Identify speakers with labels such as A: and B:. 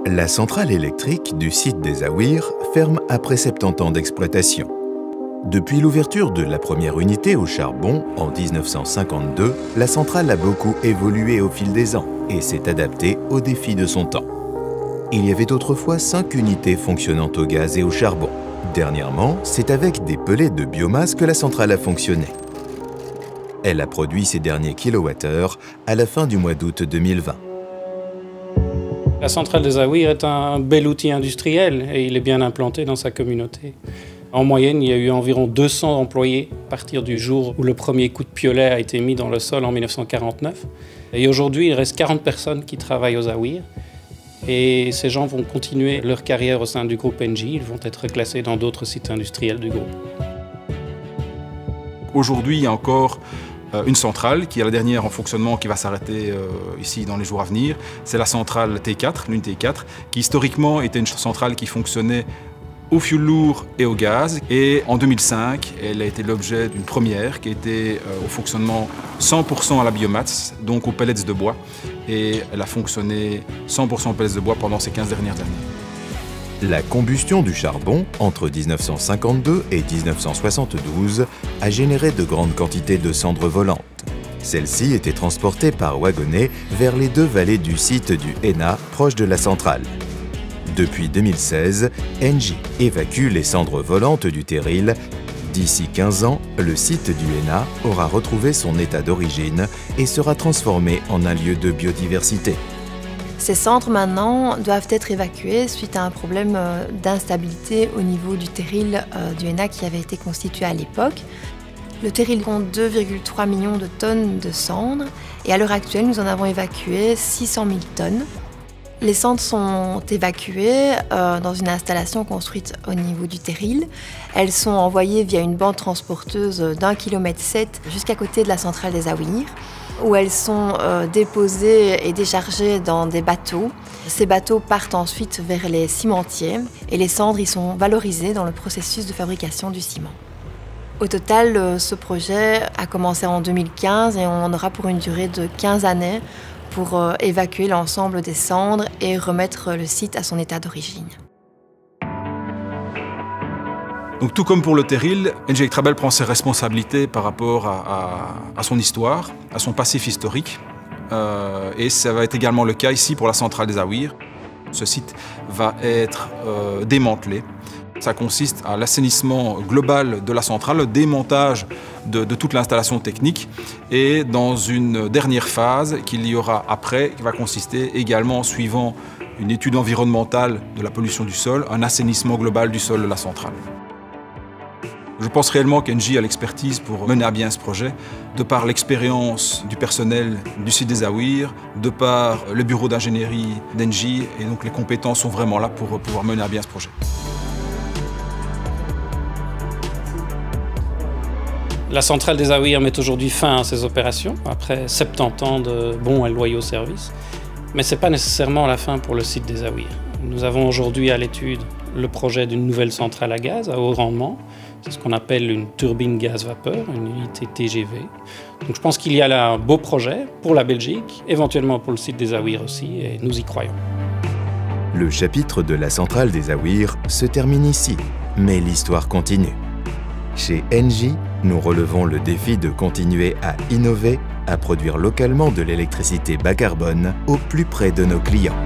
A: La centrale électrique du site des Aouires ferme après 70 ans d'exploitation. Depuis l'ouverture de la première unité au charbon en 1952, la centrale a beaucoup évolué au fil des ans et s'est adaptée aux défis de son temps. Il y avait autrefois 5 unités fonctionnant au gaz et au charbon. Dernièrement, c'est avec des pellets de biomasse que la centrale a fonctionné. Elle a produit ses derniers kilowattheures à la fin du mois d'août 2020.
B: La centrale des Aouires est un bel outil industriel et il est bien implanté dans sa communauté. En moyenne, il y a eu environ 200 employés à partir du jour où le premier coup de piolet a été mis dans le sol en 1949. Et aujourd'hui, il reste 40 personnes qui travaillent aux Aouires. Et ces gens vont continuer leur carrière au sein du groupe Engie. Ils vont être classés dans d'autres sites industriels du groupe.
C: Aujourd'hui, il y a encore une centrale qui est la dernière en fonctionnement qui va s'arrêter ici dans les jours à venir. C'est la centrale T4, l'unité 4, qui historiquement était une centrale qui fonctionnait au fioul lourd et au gaz. Et en 2005, elle a été l'objet d'une première qui était au fonctionnement 100% à la biomasse, donc aux pellets de bois. Et elle a fonctionné 100% aux pellets de bois pendant ces 15 dernières années.
A: La combustion du charbon, entre 1952 et 1972, a généré de grandes quantités de cendres volantes. Celles-ci étaient transportées par wagonnet vers les 2 vallées du site du Henna, proche de la centrale. Depuis 2016, Engie évacue les cendres volantes du terril. D'ici 15 ans, le site du Henna aura retrouvé son état d'origine et sera transformé en un lieu de biodiversité.
D: Ces cendres maintenant doivent être évacuées suite à un problème d'instabilité au niveau du terril du Henna qui avait été constitué à l'époque. Le terril compte 2,3 millions de tonnes de cendres et à l'heure actuelle, nous en avons évacué 600 000 tonnes. Les cendres sont évacuées dans une installation construite au niveau du terril. Elles sont envoyées via une bande transporteuse d'1,7 km jusqu'à côté de la centrale des Aouires, où elles sont déposées et déchargées dans des bateaux. Ces bateaux partent ensuite vers les cimentiers et les cendres y sont valorisées dans le processus de fabrication du ciment. Au total, ce projet a commencé en 2015 et on aura pour une durée de 15 années pour évacuer l'ensemble des cendres et remettre le site à son état d'origine.
C: Donc tout comme pour le terril, Engie Electrabel prend ses responsabilités par rapport à son histoire, à son passif historique. Et ça va être également le cas ici pour la centrale des Aouires. Ce site va être démantelé. Ça consiste à l'assainissement global de la centrale, le démontage de toute l'installation technique et dans une dernière phase qu'il y aura après, qui va consister également, suivant une étude environnementale de la pollution du sol, un assainissement global du sol de la centrale. Je pense réellement qu'Engie a l'expertise pour mener à bien ce projet, de par l'expérience du personnel du site des Aouires, de par le bureau d'ingénierie d'Engie, et donc les compétences sont vraiment là pour pouvoir mener à bien ce projet.
B: La centrale des Aouires met aujourd'hui fin à ses opérations, après 70 ans de bons et loyaux services. Mais ce n'est pas nécessairement la fin pour le site des Aouires. Nous avons aujourd'hui à l'étude le projet d'une nouvelle centrale à gaz à haut rendement. C'est ce qu'on appelle une turbine gaz-vapeur, une unité TGV. Donc je pense qu'il y a là un beau projet pour la Belgique, éventuellement pour le site des Aouires aussi, et nous y croyons.
A: Le chapitre de la centrale des Aouires se termine ici, mais l'histoire continue. Chez Engie, nous relevons le défi de continuer à innover, à produire localement de l'électricité bas carbone au plus près de nos clients.